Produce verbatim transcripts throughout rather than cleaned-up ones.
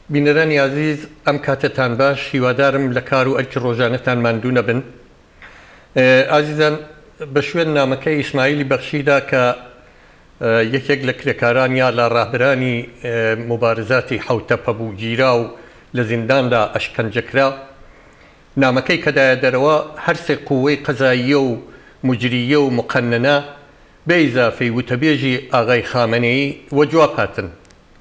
بینەرانی عزیز ئەم کاتتان باش هیوادارم لە کار و ئەرکی ڕۆژانەتان ماندوو نەبن. ئازیزان بە شوێن نامەکەی ئیسماعیلی بەخشیدا کە یەکێک لە کرێکاران یا لە ڕاهبرانی مبارزاتی حوتەپە بوو گیرا و لە زینداندا ئەشکەنجەکرا، نامەکەی کەدایە دەرەوە هەرسێ قووەی قەزاییە و مجریە و مقەننە بە ئیزافەی وتەبێژی ئاغای خامنەیی وە جواب هاتن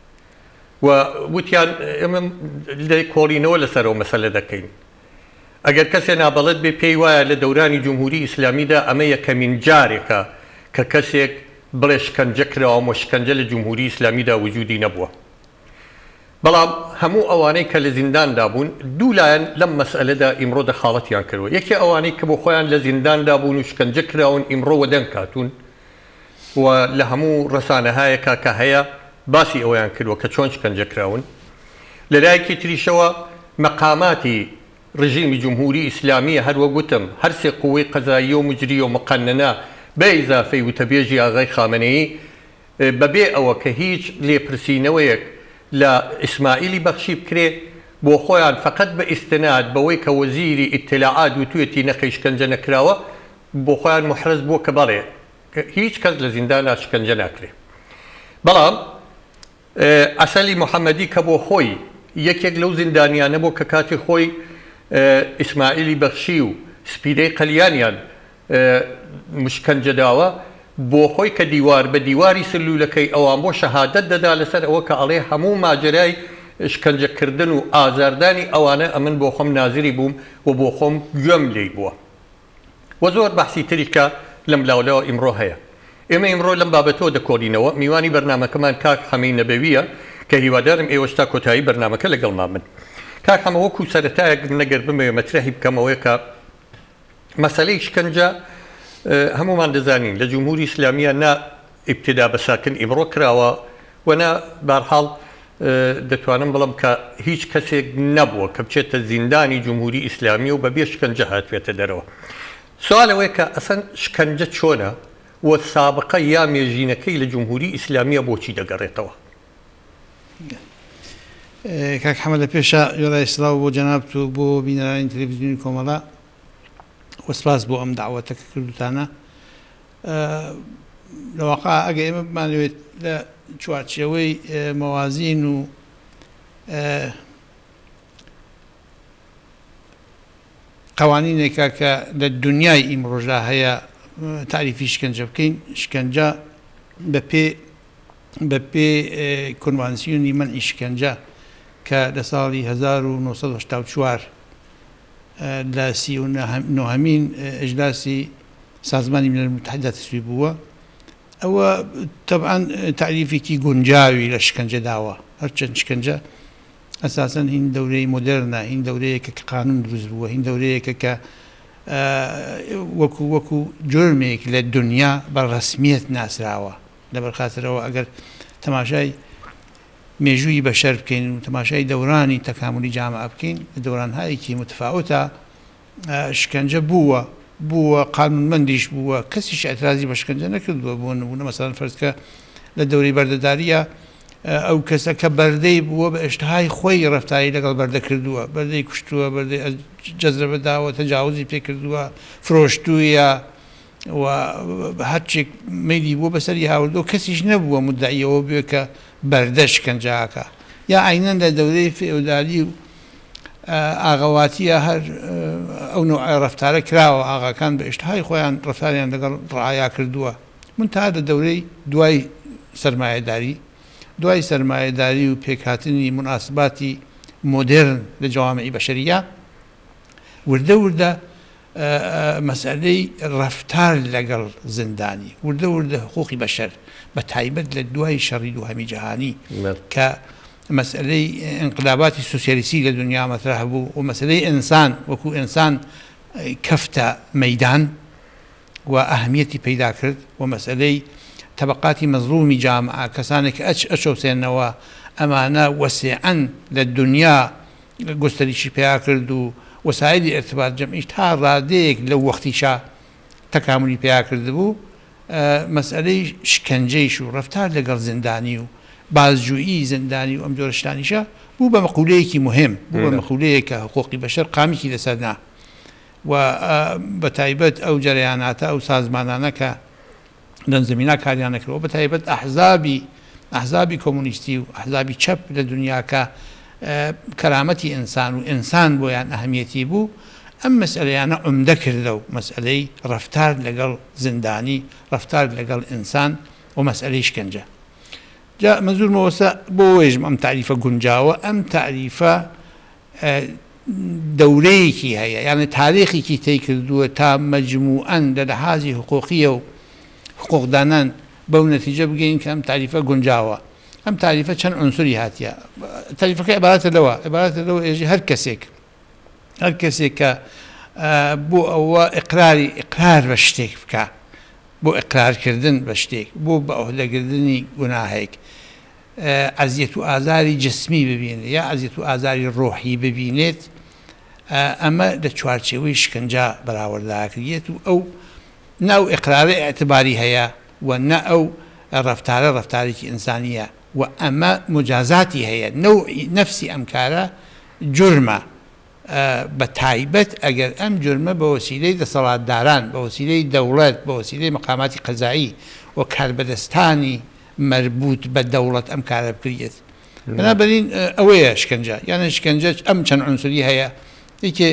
و وتیان ئێمە لە کۆڵینەوە لەسەرەوە مەسەلە دەکەین. ئەگەر کەسێ نابەڵێت بێ پێی وایە لە دەورانی جمهوری ئیسلامیدا ئەمە یەکەمین جارێکە کە کەسێک بڵێ شکەنجە کراوە و شکەنجە لە جمهوری ئیسلامیدا وجودی نەبووە. بەڵام هەموو ئەوانەی کە لە زینداندا بوون دوولایەن لەم مەسئلەدا ئیمڕۆ دەخاڵەتیان کردووە. یەکێ ئەوانەی کە بۆ خۆیان لە زینداندا بوون و شکەنجە کراون ئیمڕۆ وەدەنگ کاتون و لە هەموو ڕەسانەهایەکە کە هەیە باسی ئەویان کردووە کە چۆن شکەنجە کراون. لەلایەکی تریشەوە مەقاماتی ڕژیمی جمهوری ئیسلامیە هەروە گوتم هەرسێ قووەی قەزاییە و مجریە و مقەننە بە ئیزافەی وتەبێژی ئاغای خامنەیی بەبێ ئەوە کە هیچ لێپرسینەوەیەک لە ئیسماعیلی بەخشی بکرێ بۆ خۆیان فقط بە ئیستناد بەوەی کە وەزیری ئیتلاعات وتوێتی نەخەی شکەنجە نەکراوە بۆ خۆیان محرز بووە کە بەڵێ هیچ کەس لە زینداندا شکەنجە ناکرێ. بەڵام ئەسەلی محەممەدی کە بۆ خۆی یەکێک لەو زیندانیانە بۆ کە کاتی خۆی ئیسماعیلی بەخشی و سپیرەی قەلیانیان مشکەنجەداوە بۆ خۆی کە دیوار بە دیواری سلولەکەی ئەوان بۆ شەهادەت دەدا لەسەر ئەوە کە ئەڵێ هەموو ماجرای شکەنجەکردن و ئازاردانی ئەوانە ئەمن بۆ خۆم نازری بووم و بۆ خۆم گوێم لێی بووە. وە زۆر بەحسی تری کە لەم لاولەوە ئیمڕۆ هەیە. ئێمە ئیمڕۆ لەم بابەتەوە دەکۆڵینەوە. میوانی بەرنامەکەمان کاک حەمەی نەبەویە کە هیوادارم ئێوە تا کۆتایی بەرنامەکە لەگەڵما من. کاک حەمە وەکو سەرەتایەک نەگەر بمەوێ مەترەحی بکەمەوەی کە مەسەلەی شکەنجە هەمومان دەزانین لە جمهوری ئیسلامیە نا ئیبتیدا بە ساکن ئیمڕۆ کراوە و نا بەرحاڵ دەتوانم بڵم کە هیچ کەسێک نەبووە کە بچێتە زیندانی جمهوری ئیسلامی و بەبێ شکەنجە هاتوێتە دەرەوە. سوالەوەی کە ئەسەن شکەنجە چۆنە و سابقە یا مێژینەکەی لە جمهوری ئیسلامیە بۆچی دەگەڕێتەوە؟ کاک حەمە لە پێشە یۆڵای سڵاو بۆ جەنابت و بۆ بینەرانی تەلەڤیزیۆنی کۆمەڵە وەسپاس بۆ ئەم داوەتەکە کردوتانە. لەواقع ئەگە ئێمە بمانوێت لە چوارچێوەی مەوازین و قوانینێکە کە لە دنیای ئیمڕۆژە هەیە تاریفی شکەنجە بکەین، شکەنجە بە پێ کۆنڤانسیۆنی مەنعی شکەنجە کە لە ساڵی هەزار و نۆسەد و هەشتا و چوار لە سی و نۆهەمین ئەجلاسی سازمانی ملل متحدە تەسویب بووە. ئەوە تەبعاً تعریفێکی گونجاوی لە شکەنجە داوە. هەرچەند شکەنجە ئەساسەن هین دەورەی مۆدێرنە، هین دەورەیەکە کە قانون دروست بووە، هین دەورەیەکە کە وەکو وەکو جرمێک لە دنیا بە ڕەسمیەت ناسراوە. لەبەرخاترەوە ئەگەر تەماشای مێژووی بەشەر بکەین و تەماشای دەورانی تەکاملی جامعە بکەین لە دەورانهایەکی متفاوتە شکەنجە بووە بووە قانونمەندیش بووە، کەسیش ئەترازی بە شکەنجە نەکردووە. بۆ نمونە مەسەڵەن فەرزکە لە دەورەی بەردەداریە ئەو کەسە کە بەردەی بووە بە ئێشتهای خۆی ڕەفتاری لەگەڵ بەردە کردووە، بەردەی کوشتووە، بەردەی جەزرە بەداوە، تەجاوزی پێ کردووە، فرۆشتوویە و هەرچێک مەیلی بووە بەسەری هاوردۆ کەسیش نەبووە مدعیەوە بوێ کە بەردە شکەنجاکە. یا عینەن لە دەورەی فێودالی و ئاغاواتیە هەر ئەو نوع ڕەفتارە کراوە، ئاغاکان بە ئێشتهای خۆیان ڕەفتاریان لەگەڵ ڕعایا کردووە. منتها لە دەورەی دوای سەرمایەداری دوای سەرمایەداری و پێکهاتنی مناسباتی مۆدێرن لە جەوامعی بەشەریە وردە وردە مەسئلەی ڕەفتار لەگەڵ زیندانی، وردە وردە حقوقی بەشەر بە تایبەت لە دوای شەڕی دووهەمی جەهانی کە مەسئلەی ئینقلاباتی سوسیالیستی لە دنیا مەترح بوو و مەسئلەی ئینسان وەکو ئینسان کەفتە مەیدان و ئەهمیەتی پەیدا کرد و مەسئلەی طبقاتی مەزلومی جامعە کەسانێک ئەچ ئەچەوسێنەوە ئەمانە وەسیعەن لە دنیا گۆستەریشی پێیا کرد و وەسایلی ئێرتباط جەمعیش تا ڕادەیەک لەو وەختیشا تەکاملی پێیا کرد بوو. مەسئلەی شکەنجەیش و ڕەفتار لەگەڵ زیندانی و بازجویی زندانی و ئەم جۆرە شتانیشە بوو بە مەقولەیەکی مهم بوو بە مەقولەیەکە حقوقی بەشەر قامێکی لەسەرنا و بە تایبەت ئەو جەرەیاناتە ئەو سازمانانە کە لەم زەمینە کاریان نەکردەوە بە تایبەت ئەحزابی ئەحزابی کۆمونیستی و ئەحزابی چەپ لە دنیاکە کەرامەتی ئینسان و ئینسان بۆیان ئەهەمیەتی بوو ئەم مەسئلەیانە عومدە کردە و مەسئلەی ڕەفتار لەگەڵ زندانی ڕەفتار لەگەڵ ئینسان و مەسئلەی شکنجە جا مەزورمەوەسە بۆ وێژم ئەم تعریفە گونجاوە ئەم تعریفە دەورەیەکی هەیە یعنی تاریخێکی تێی کردووە تا مەجموعەن لە لەحازی حقوقیە و حقوقدانان بەو نەتیجە بگەین کە ئەم تعریفە گونجاوە ئەم تعریفە چەند عنسوری هاتیە تعریفەکە عبارەتە لەوە عبارەتە لەوە ئێژی هەر کەسێک هەر کەسێک کە بۆ ئەوە ئیقراری ئیقرار بە شتێک بکە بۆ ئیقرارکردن بە شتێک بۆ بە ئەهلەگردنی گوناهێک ئەزیەت و ئازاری جسمی ببینێت یا ئەزیەت و ئازاری ڕۆحی ببینێت ئەمە لە چوارچێوەی شکنجا بەراورداکرێت و ئەو ناو ئیقرارە ئێعتباری هەیە و نە ئەو ڕەفتارە ڕەفتارێکی ئینسانیە و ئەمە مجازاتی هەیە نەفسی ئەم کارە جورمە بە تایبەت ئەگەر ئەم جرمە بە وەسیلەی دەسەڵاتداران بە وەسیلەی دەوڵەت بە وەسیلەی مەقاماتی قەزایی و کاربەدەستانی مربوط بە دەوڵەت ئەم کارە بکرێت بنابەرین ئەوەیە شکنجە یانە شکنجە ئەم چەند عنسوری هەیە یەکێ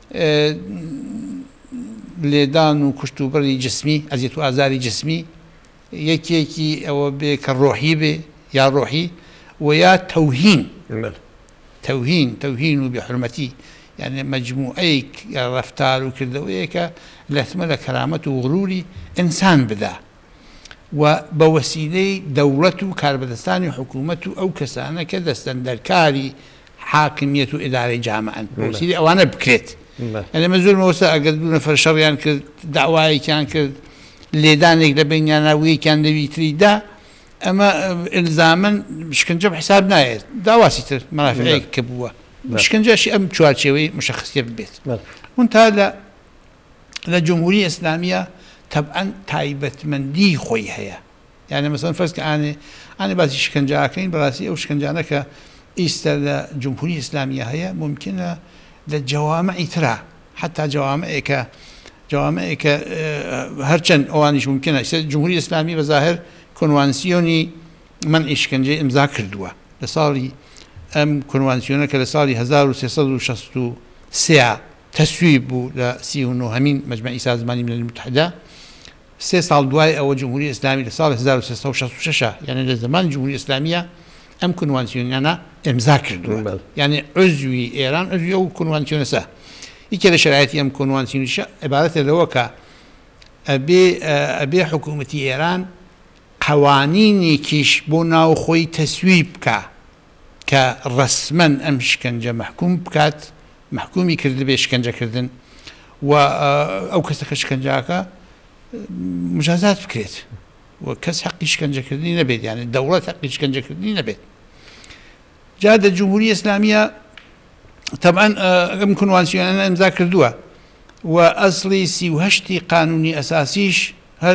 لێدان و کوشتوبەری جسمی ئەزیەت و ئازاری جسمی یەکێکی ئەوە بێ کە ڕۆحی بێ یا ڕۆحی و یا تەوهین تەوهین تەوهین و بێحورمەتی یعنی مەجموعەیەک ڕەفتار و کردەوەیەکە لەتمە لە کەرامەت و غروری ئینسان بدا و بە وەسیلەی دەوڵەت و کاربەدەستانی حکوومەت و ئەو کەسانە کە دەستەن دەرکاری حاکمیەت و ئیدارەی جامعەن بە وەسیلەی ئەوانە بکرێت ئەلێ مەزورمەوەسە ئەگەر دوو نەفەر شەڕیان کرد داوایەکیان کرد لێدانێک لە بینیانناویەکیان دەویتریدا ئەمە ئلزامن شکنجە بەحساب نایێت داواسی تر مەرافعەیەک کە بووە شکنجەشی ئەم چوارچێوەی مشەخصیە ببێت منتها لە لە جمهوری ئیسلامیە طبعا تایبەتمەندی خۆی هەیە یعنی مەسەڵەن فەرز کە ئانێ ئانێ باسی شکنجاکەین بەڕاستی ئەو شکنجانە کە ئیستا لە جمهوری ئیسلامیە هەیە ممکنە لە جەوامعی ترا حتا جەوامعێکە جەوامعێکە هەرچەند ئەوانیش ممکنە جمهوری ئیسلامی بەظاهر کۆنوانسیۆنی منعی شکنجەی ئیمزا کردووە لە ساڵی ئەم کۆنوانسیۆنە کە لە ساڵی هەزار و سێسەد و شەست و سێ تەسویب بوو لە سی و نۆهەمین مەجمەعی سازمانی ملل متحدە سێ ساڵ دوای ئەوە جمهوری ئیسلامی لە ساڵی هەزار و سێسەد و شەست و شەش یعنی لە زمانی جمهوری ئیسلامیە ئەم کۆنوانسیۆنیانە ئیمزا کردووە یعنی عزوی ئێران عزوی ئەو کۆنوانسیۆنەسە یەکێ لە شرایەتی ئەم کۆنوانسیۆنیشە عیبارەتە لەوە کە ئەبێ ئەبێ حکوومەتی ئێران قوانینێکیش بۆ ناوخۆی تەسویب بکە کە ڕەسمەن ئەم شکنجە محکوم بکات محکومی کرد بێ شکنجەکردن و ئەو کەسەکە شکنجاکە مجازات بکرێت و کەس حەقی شکنجەکردنی نەبێت یعنی دەوڵەت حەقی شکنجەکردنی نەبێت جا لە جمهوری ئیسلامیە طبعا ئەم کۆنوانسیۆنانە ئیمزا کردووە و ئەسڵی سی و هەشتی قانونی ئەساسیش هەر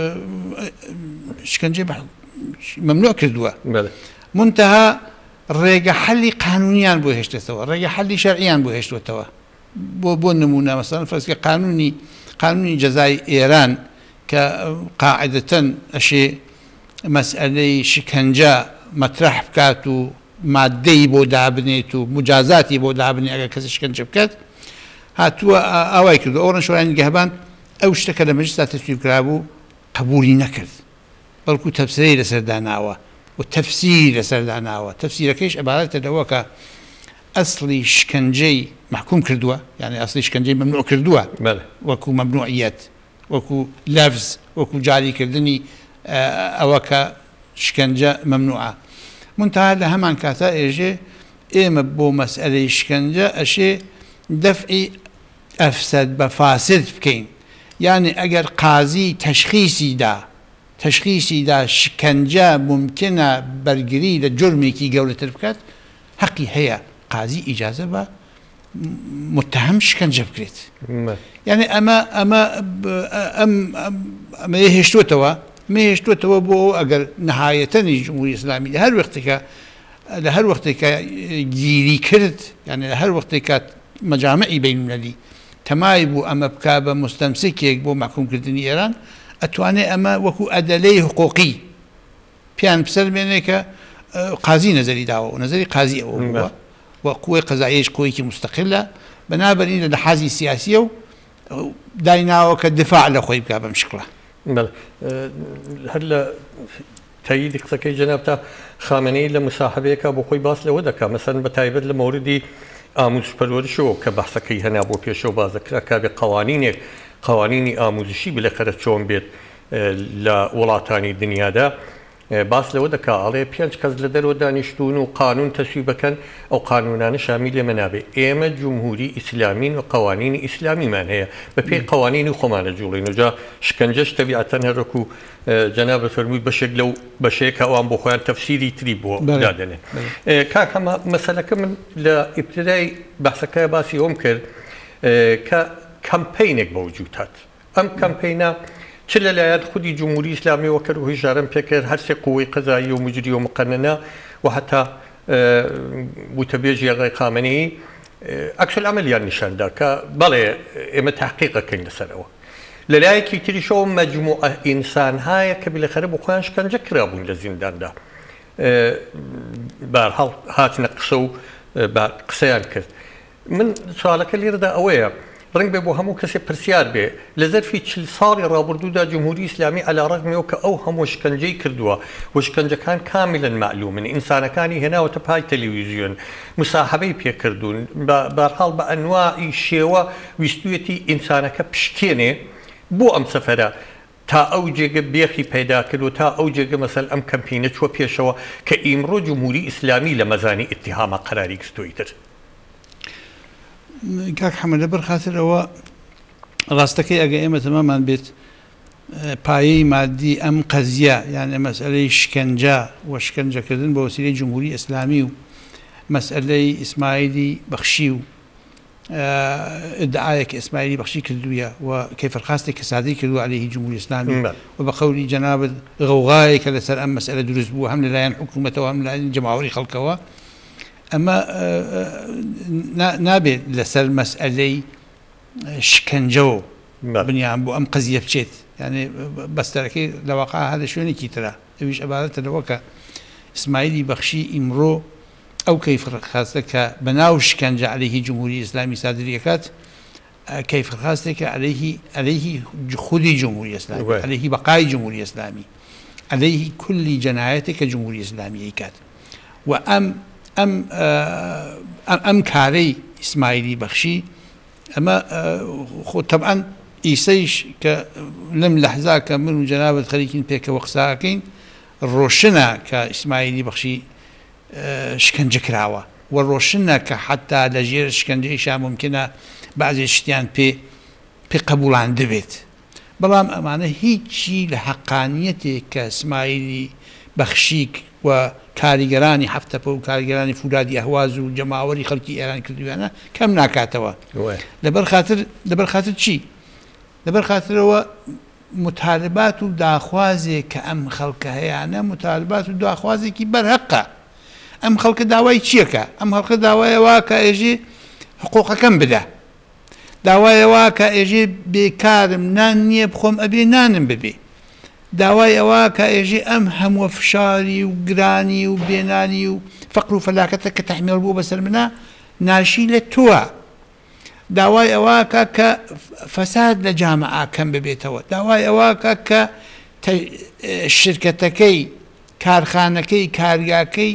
شکنجێ مەمنوع کردووە منتها ڕێگە حەلی قانونیان بۆ هێشتێتەوە ڕێگە حەلی شەرعیان بۆ هێشتوێتەوە بۆ بۆ نمونە مەسەڵەن فەرزکە قانونی قانونی جەزای ئێران کە قاعدەتەن ئەشێ مەسئلەی شکنجە مەطرح بکات و مادەی بۆ دابنێت و مجازاتی بۆ دابنێت ئەگەر کەسی شکنجە بکات هاتووە ئاوای کردو ئەوڕەن شۆرانی نیگەهبان ئەو شتەکە لە مەجلیسا تەسویب کرابوو قبولی نەکرد بەڵکو تەفسیری لەسەرداناوە و تەفسیر لەسەرداناوە تەفسیرەکەیش عیبارەتە لەوە کە ئەسڵی شکنجەی محکوم کردووە یعنی ئەسڵی شکنجەی مەمنوع کردووە وەکو مەمنوعیەت وەکو لەفز وەکو جاریکردنی ئەوە کە شکنجە مەمنوعە منتها لە هەمان کاتە ئێژێ ئێمە بۆ مەسئلەی شکنجە ئەشێ دەفعی ئەفسەد بە فاسد بکەین یعنی ئەگەر قازی تەشخیصیدا تەشخیصیدا شکنجە ممکنە بەرگری لە جرمێکی گەورەتر بکات حەقی هەیە قازی ئیجازە بە متهم شکنجە بکرێت یعنی ئەمە ئەمە ئەمە هێشتوتەوە مێشتوتەوە بۆ ئەگەر نەهایەتەنی جمهوری ئیسلامی لە هەر وەختێکە لە هەر وەختێکە گیری کرد یعنی لە هەر وەختێکات مەجامعی بینالمەلەلی تەمای بوو ئەمە بکا بە مستەمسکێک بۆ محکومکردنی ئێران ئەتوانێت ئەمە وەکو ئەدەلەی حقوقی پیان پسەر بێنێ کە قازی نەزەری داوە و نەزەری قازی ئەوە بووە و قووەی قەزاییەش قووەیەکی مستەقلە بەنابەرین لە حازی سیاسیە و دایناوە کە دفاع لە خۆی بکا بەم شکڵە هەر لە تاییدی قسەکەی جەناب تا خامنەی لە مساحبەیەکە بۆ خۆی باس لەوە دەکات مەسەن بە تایبەت لە مەوردی ئاموزش پەروەردشەوە کە بەحسەکەی هەنا بۆ پێشەوە بازەکرا کا بێ قوانینێک قوانینی ئاموزشی بلەخەرە چۆن بێت لە وڵاتانی دنیادا باس لەوە دەکا ئەڵێ پێنج کەس لە دەرەوە دانیشتون و قانون تەسوی بکەن ئەو قانونانە شامی لێمە نابێ ئێمە جمهوری ئیسلامین و قوانینی ئیسلامیمان هەیە بە پێی قوانینی خۆمانە جوڵین وجا شکنجەش تەبیعەتەن هەرەکو جەناب فەرمووی بەشێک لەو بەشەیەکە ئەوان بۆ خۆیان تەفسیری تری بۆ دادەنێن کاک هەمە مەسەلەکە من لە ئیبتدای بەحسەکە باسی ئەوم کرد کە کەمپەینێک بە وجود هات ئەم کەمپەینە چ لەلایەن خودی جمهوری ئیسلامی وەکرد و هیژارم پێکرد هەرسێ قووەی قەزایی و مجری و مقەننە و حتا وتەبێژی ئاغای خامنەیی عەکس العەمەلیان نیشاندا کە بەڵێ ئێمە تحقیقەکەین لەسەرەوە لەلایەکی تریشەوە مەجموعە ئینسان هەیە کە بلەخەرە بۆ خۆیان شکنجە کرابوون لە زینداندا بەهەرحاڵ هاتنە قسە و قسەیان کرد من سوالەکە لێرەدا ئەوەیە ڕنگ بێ بۆ هەموو کەسێ پرسیار بێ لە زەرفی چل ساڵی ڕابردوودا جمهوری ئیسلامی عەلا ڕەغمەوە کە ئەو هەموو شکنجەی کردووە و شکنجەکان کاملەن معلومن ئینسانەکانی هێناوەتە پای تەلەڤیزیۆن مساحەبەی پێکردوون بەهەرحاڵ بە ئەنواعی شێوە ویستویەتی ئینسانەکە پشکێنێ بۆ ئەم سەفەرە تا ئەو جێگە بێخی پەیدا کرد و تا ئەو جێگە مەسەل ئەم کەمپینە چوە پێشەوە کە ئیمڕۆ جمهوری ئیسلامی لە مەزانی ئیتیهامە قەراری گرتووی تر کاک حەمەد لەبەر خاترەوە ڕاستەکەی ئەگە ئێمە تەمامان بێت پایەی مادی ئەم قەزیە یانە مەسئلەی شکنجە و شکنجەکردن بە وەسیلەی جمهوری ئیسلامی و مەسئلەی ئیسماعیلی بەخشی و ادعایەک ئیسماعیلی بەخشی کردوویە و کەیفەرخواستێک کەسادەی کردووە عەلەیهی جمهوری ئیسلامی و بە قەولی جەنابت غەوغایەکە لەسەر ئەم مەسئلە دروست بوو هەم لەلایەن حکوومەتەوە هەم لەلایەن جەماوەری خەڵکەوە ئەمە نابێت لەسەر مەسئلەی شکنجەوە بنیان بۆ ئەم قەزیە بچێت یعنی بەستەرەکەی لەواقع هەدە شوێنێکی ترە ئەویش عەبارەتەوە کە ئیسماعیلی بەخشی ئیمڕۆ ئەو کەیفەرخواستە کە بەناو شکنجە عەلەیهی جمهوری ئیسلامی سادریەکات کەیفەرخواستێکە عەلەیهی خودی جمهوری ئیسلامی عەلەیهی بەقای جمهوری ئیسلامی عەلەیهی کولی جەنایەتێک کە جمهوری ئیسلامی ئەیکات و ئەم ئەم ئەم کارەی ئیسماعیلی بەخشی ئەمە خۆ تەبعەن ئیسەیش کە لەم لەحزا کە من و جەنابەت خەریکین پێکەوە قساکەین ڕۆشنە کە ئیسماعیلی بەخشی شکنجە کراوە و ڕۆشنە کە حتا لە ژێر شکنجەیشا ممکنە بەعزێ شتیان پێ پێ قبوڵان دەبێت بەڵام ئەمانە هیچی لە حەقانیەتێک کە ئیسماعیلی بەخشیک و کاریگەرانی هەفتەپە و کاریگەرانی فولادی ئەهواز و جەماوەری خەڵکی ئێران کردویانە کەم ناکاتەوە لەبەر خاتر لەبەر خاتر چی لەبەر خاترەوە متالبات و داخوازێک کە ئەم خەڵکە هەیەانە متالبات و داخوازێکی بەرهەقە ئەم خەڵکە داوای چیەکە ئەم خەڵکە داوایەوە کە ئێژێ حقوقەکەم بدە داوایەوە کە ئێژێ بێکارم نان نییە بخۆم ئەبێ نانم ببێ داوای ئەوە کە ئێژێ ئەم هەموو فشاری و گرانی و بێنانی و فەقر و فەلاکەتە کە تەحمیل بوو بەسەر منە ناشی لە تۆوە داوای ئەوە کە کە فەساد لە جامعە کەم ببێتەوە داوای ئەوە کە کە شرکەتەکەی کارخانەکەی کارگاکەی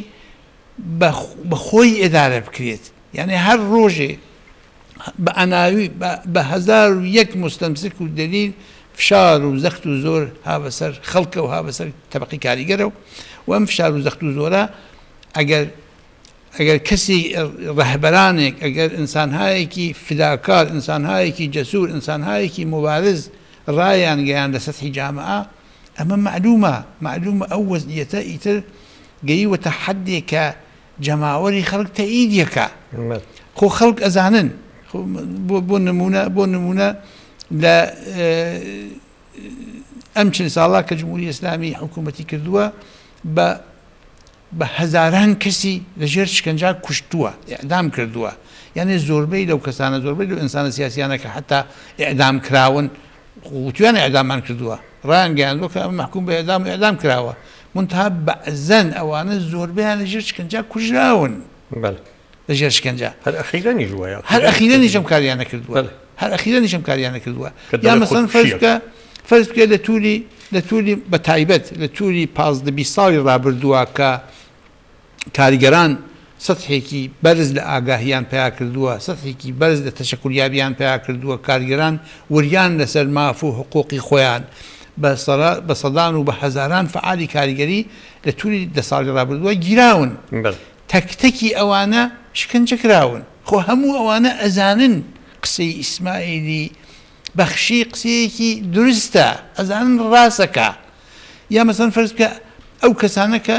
بە خۆی ئێدارە بکرێت یعنی هەر ڕۆژێ بە ئەناوی بە هەزار و یەک مستەمسک و دلیل فشار و زەخت و زۆر هابەسەر خەڵکە و هابەسەر تەبەقی کاریگەرە و و ئەم فشار و زەخت و زۆرە ئەگەر ئەگەر کەسی ڕەهبەرانێک ئەگەر ئینسانهایەکی فداکار ئینسانهایەکی جەسوور ئینسانهایەکی مبارز ڕایان گەیان لە سەتحی جامعە ئەمە معلومە معلومە ئەو وەزعیەتە ئیتر گەیوەتە حەدێک کە جەماوەری خەڵک تەئیدیەکە خۆ خەڵک ئەزانن بۆ نمونە بۆ نمونە لە ئەم چل ساڵا کە جمهوری ئیسلامی حکوومەتی کردووە بە بە هەزاران کەسی لەژێر شکنجا کوشتووە ئێعدام کردووە یعنی زۆربەی لەو کەسانە زۆربەی لەو ئینسانە سیاسیانە کە حتا ئێعدام کراون وتویان ئێعدامان کردووە ڕایان گەیاندووە کە ئەمە محکوم بە ئێعدام ئێعدام کراوە منتها بەعزەن ئەوانە زۆربەیان لەژێر شکنجا کوژراون لەژێر شکنجا هەر ئەخیرەنیش وایە هەر ئەخیرەنیش ئەم کاریانە کردووە هەر ئەخیرەنیش ئەم کاریانە کردووە یا مەسەڵەن فەرز بکە فەرز بکە لە تووری لە تووری بە تایبەت لە تووری پازدە بیست ساڵی ڕابردووە کە کاریگەران سەتحێکی بەرز لە ئاگاهیان پیا کردووە سەتحێکی بەرز لە تەشەکولیابیان پیا کردووە کارگەران وریان لەسەر ماف و حقوقی خۆیان بە سەدان و بە هەزاران فعالی کاریگەری لە تووری دە ساڵی ڕابردووە گیراون تەکتەکی ئەوانە شکنجە کراون خۆ هەموو ئەوانە ئەزانن قسەی ئیسماعیلی بەخشی قسەیەکی دروستە ئەزانن ڕاستەکە یا مەسەڵەن فەرز بکە ئەو کەسانە کە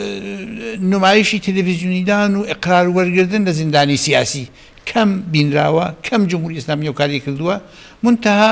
نمایشی تەلەڤیزیۆنیدان و ئیقرار وەرگردن لە زیندانی سیاسی کەم بینراوە کەم جمهوری ئیسلامی ئەو کاری کردووە منتها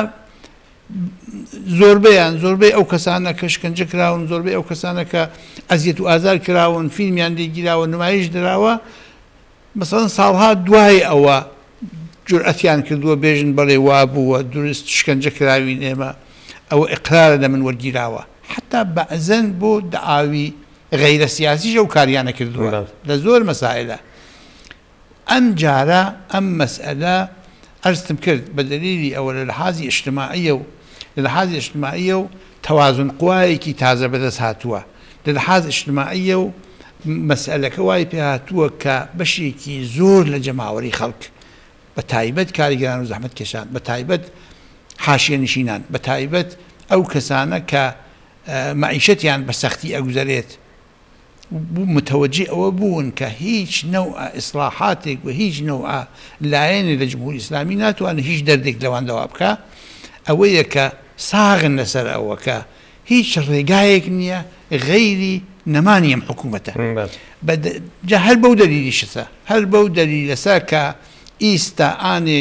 زۆربەیان زۆربەی ئەو کەسانە کە شکنجە کراون زۆربەی ئەو کەسانە کە ئەزیەت و ئازار کراون فیلمیان لێگیراوە نمایش دراوە مەسەڵەن ساڵها دوای ئەوە جورئەتیان کردووە بێژن بەڵێ وابووە درست شکنجە کراوین ئێمە ئەوە ئیقرارە لە من وەرگیراوە حتا بەعزەن بۆ دەعاوی غەیرە سیاسیش ئەو کاریانە کردووە لە زۆر مەسائلە ئەم جارە ئەم مەسئلە ئەرزتم کرد بە دەلیلی ئەوە لە لەحاظی ئیجتیماعیە و لە لەحاظی ئیجتیماعیە و تەوازن قوایەکی تازە بەدەست هاتووە لە لەحاظ ئیجتیماعیە و مەسئلەکە وای پێ هاتووە کە بەشێکی زۆر لە جەماوەری خەڵک بە تایبەت کاریگەران و زەحمەت کێشان بە تایبەت حاشیە نشینان بە تایبەت ئەو کەسانە کە معیشەتیان بە سەختی ئەگوزارێت متوجه ئەوە بوون کە هیچ نەوع ئیسلاحاتێک و هیچ نەوع لایەنێ لە جمهوری ئیسلامی ناتوانێت هیچ دەردێک لەوانەوە بکە ئەوەیە کە ساغن لەسەر ئەوە کە هیچ ڕێگایەک نییە غەیری نەمانی ئەم حکوومەتە جا هەر بەو دەلیلی شتە هەر بەو دەلیل لەسەر کە ئیستا ئانێ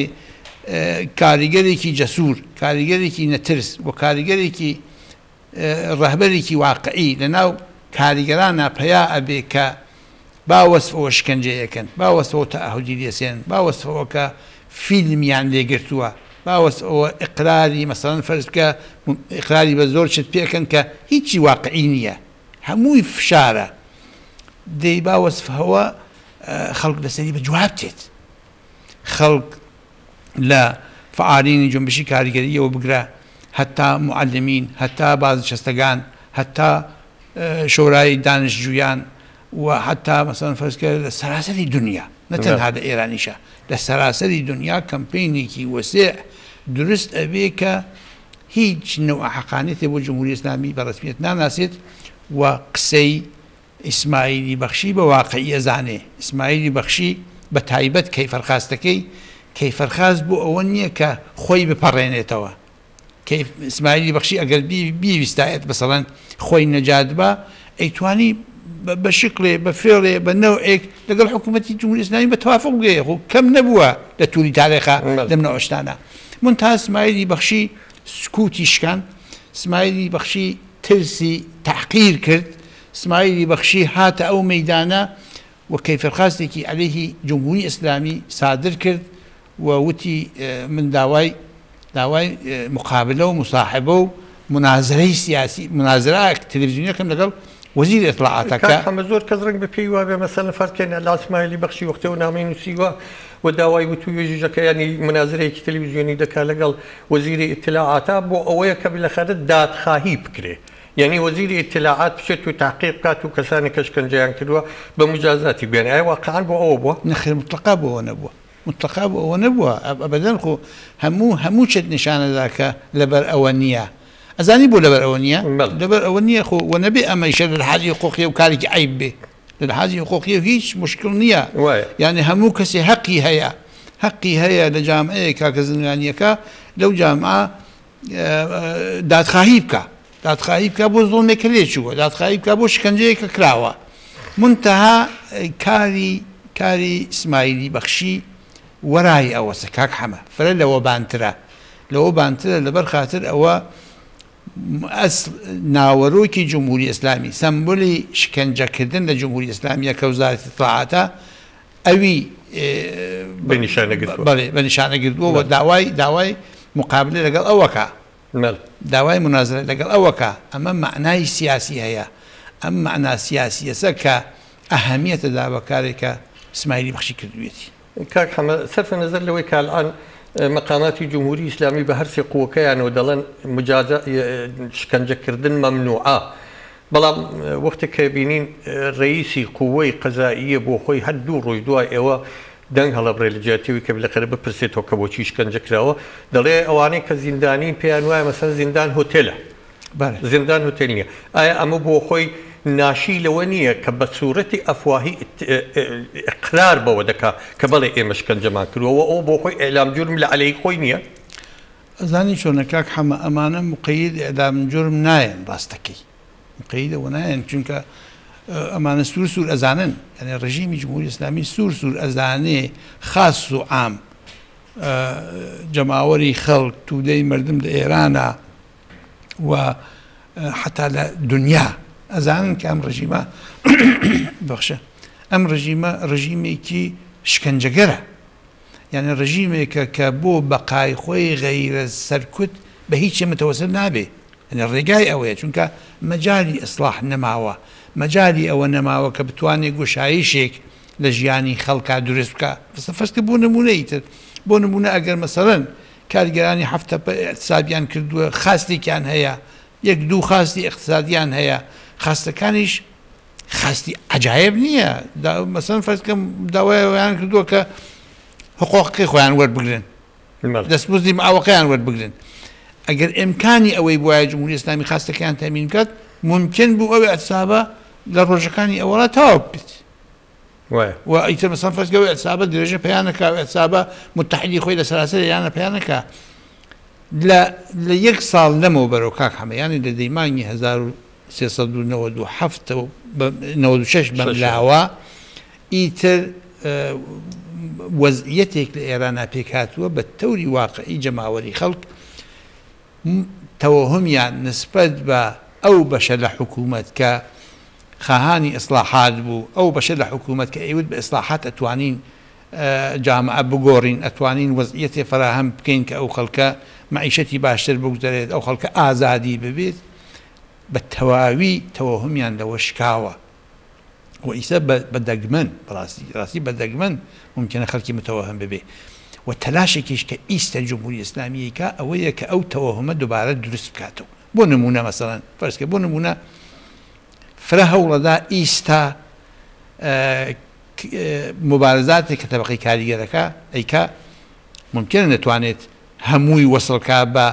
کاریگەرێکی جەسوور کاریگەرێکی نەترس و کاریگەرێکی ڕەهبەرێکی واقعی لەناو کاریگەرانە پیا ئەبێ کە باوەسفەوە شکنجەیەکەن باوەسفەوە تەعهودی لێسێن باوەسفەوە کە فیلمیان لێگرتووە باوەسفەوە ئیقراری مەسەڵەن فەرز بکە ئیقراری بە زۆر شت پێکەن کە هیچی واقعی نییە هەمووی فشارە دەی باوەسفەوە خەڵک لەسەری بە جواب تێت خەڵک لە فعالینی جنبشی کاریگەریەوە بگرە هەتا معلمین هەتا بازنشستەکان هەتا شۆرای دانشجویان و هەتا مەسەڵەن فەرزکە لە سەراسەری دنیا نەتەنها لە ئێرانیشە لە سەراسەری دنیا کەمپینێکی وەسێع دروست ئەبێ کە هیچ نەوع حەقانیەتێ بۆ جمهوری ئیسلامی بە ڕەسمیەت ناناسێت و قسەی ئیسماعیلی بەخشی بە واقعی ئەزانێ ئیسماعیلی بەخشی بە تایبەت کەیفەرخاستەکەی کەیفەرخاست بۆ ئەوە نییە کە خۆی بپەڕێنێتەوە ئیسماعیلی بەخشی ئەگەر بیویستایەت بەسەڵەن خۆی نەجات بە ئەیتوانی بە شکلێ بە فێڵێ بە نەوعێک لەگەڵ حکوومەتی جمهوری ئیسلامی بە تەوافق بگەیە خۆ کەم نەبووە لە تووری تاریخا لەم نەوەشتانە منتها ئیسماعیلی بەخشی سکوتی شکان ئیسماعیلی بەخشی ترسی تحقیر کرد ئیسماعیلی بەخشی هاتە ئەو مەیدانە و کەیفەرخاستێکی عەلەیهی جمهوری ئیسلامی سادر کرد و وتی من داوای داوای مقابلە و مصاحبە و منازرەی سیاسی منازرە تەلەڤیزیۆنیەکەم لەگەڵ وەزیر ئیطلاعاتەکە ئەمە زۆر کەس ڕەنگ بە پێی وابێ مەسەڵەن فەرکەنە لە ئیسماعیلی بەخشی وەختەوە نامەی نووسیوە و داوای وتوێژەکە ینی منازرەیەکی تەلەڤیزیۆنی دەکا لەگەڵ وەزیری ئیطلاعاتە بۆ ئەوەیە کە بلەخەرە دادخواهی بکرێ یعنی وەزیری ئیطلاعات بچێت و تحقیق بکات و کەسانی کە شکنجەیان کردووە بە مجازاتی بێنێ ئایا واقعان بۆ ئەوە بووە نەخێر مطلقا بۆ ئەوە نەبووە مطلقا بۆ ئەوە نەبووە ئەبەدەن خۆ هەموو هەموو چێت نیشانەدا کە لەبەر ئەوە نییە ئەزانی بۆ لەبەر ئەوە نییە لەبەر ئەوە نییە خۆ وە نەبێ ئەمەیشە لە لەحاظی حقوقیە و کارێکی عیب بێ لە لەحاظی حقوقیە هیچ مشکل نییە یعنی هەموو کەسێ حەقی هەیە حەقی هەیە لە جامعەیەکا کە زندانیەکە لەو جامعە دادخواهی بکە دادخواهی بکە بۆ زوڵمێکە لێ چووە دادخواهی بکە بۆ شکنجەیەکە کراوە منتها کاری کاری ئیسماعیلی بەخشی وەرای ئەوەسە کاک حەمە فرە لەوە بانترە لەوە بانترە لەبەر خاتر ئەوە ناوەڕۆکی جمهوری ئیسلامی سمبولی شکنجەکردن لە جمهوری ئیسلامیە کە وزارەتی ئیطلاعاتە ئەوی بە نیشانەگرتووە و داوای داوای مقابلە لەگەڵ ئەوەکە داوای منازرە لەگەڵ ئەوەکە ئەمە معنای سیاسی هەیە ئەم معنا سیاسیەسە کە ئەهەمیەتە دا بەکارێکە اسماعیلی بەخشی کردوێتی کاک حەمە سەرفە نەزەر لەوەی کە الآن مقاماتی جمهوری ئیسلامی بە هەرسێ قووەکەیانەوە دەڵێن شکنجەکردن مەمنوعە بەڵام وەختێک کە بینین ڕئیسی قووەی قەزائیە بۆ خۆی هەردوو ڕۆژ دوای ئێوە دەنگ هەڵەبڕێ لە جیاتیەوەی کە لەقەرە بپرسێتەوە کە بۆچی شکنجەکراوە دەڵێ ئەوانەی کە زیندانین پێیان وایە مەسەن زیندان هۆتێلە زیندان هۆتێل نییە ئایا ئەمە بۆ خۆی ناشی لەوە نییە کە بە سوورەتی ئەفواهی ئقرار بەوە دەکا کە بەڵێ ئێمە شکنجەمان کردووە ئەو بۆ خۆی ئێلام جورم لە عەلەی خۆی نییە ئەزانی چۆنە کاک حەمە ئەمانە مقەید ئێلام جورم نایەن ڕاستەکەی مقەیدەوە نایەن چونکە ئەمانە سوور سوور ئەزانن یعنی ڕژیمی جمهوری ئیسلامی سوور سوور ئەزانێ خاص و عام جەماوەری خەڵک توودەی مردم لە ئێرانە و حتا لە دنیا ئەزانن کە ئەم ڕژیمە بەخشە ئەم ڕژیمە ڕژیمێکی شکنجەگەرە یعنی ڕژیمێکە کە بۆ بەقای خۆی غەیرە سەرکوت بە هیچی متەوەسل نابێ ڕێگای ئەوەیە چونکە مەجای ئیسلاح نەماوە مەجای ئەوە نەماوە کە بتوانێت گۆشاییشێک لە ژیانی خەڵکا دروست بکە فەرزکە بۆ نمونەی تر بۆ نمونە ئەگەر مەسەڵەن کارگەرانی هەفتە اقتصادیان کردووە خاستێکیان هەیە یەک دوو خاستی اقتصادیان هەیە خاستەکانیش خاستی عجایب نییە مەسەڵەن فەرزکەم داوایان کردووە کە حقوقی خۆیان وەربگرن دەستمزدی ماوەکەیان وەربگرن ئەگەر ئیمکانی ئەوەی بۆایە جمهوری ئیسلامی خاستەکەیان تەمین بکات ممکن بوو ئەوێ ئەحسابە لە ڕۆژەکانی ئەوەڵە تاوا بکرێت و ئیتر مەسەڵەن فەرزکە ئەوێ ئەحسابە درێژە پەیانەکە ئەوێ ئەحسابە متحیدی خۆی لە سەراسەر یانە پەیانەکە لە یەک ساڵ لەمەوە بەرەو کاک حەمەیانی لە دەیمانی هەزار و سێسەد و نەوەد و هەفت و نەوەد و شەش بەملاوە ئیتر وەزعیەتێک لە ئێرانە پێکهاتووە بە تەوری واقعی جەماوەری خەڵک تەوەهمیان نسبەت بە ئەو بەشە لە حکوومەت کە خاهانی ئیسلاحات بوو ئەو بەشە لە حکوومەت کە ئەیوت بە ئیسلاحات ئەتوانین جامعە بگۆڕین ئەتوانین وەزعیەتێ فراهەم بکەین کە ئەو خەڵکە معیشەتی باشتر بگوزارێت ئەو خەڵکە ئازادی ببێت بە تەواوی تەوەهمیان لەوە شکاوە و ئیسە بە دەگمەن ڕاستی ڕاستی بە دەگمەن ممکنە خەڵکی متەوەهم ببێ و تەلاشێکیش کە ئیستە جمهوری ئیسلامیەکە ئەوەیە کە ئەو تەوەهمە دووبارە دروست بکاتەوە بۆ نمونە مەسەڵەن فەرزکە بۆ نمونە فرە هەوڵەدا ئیستا مبارزاتێک کە تەبەقەی کاریگەرەکە ئەیکا ممکنە نەتوانێت هەمووی وەسڵکا بە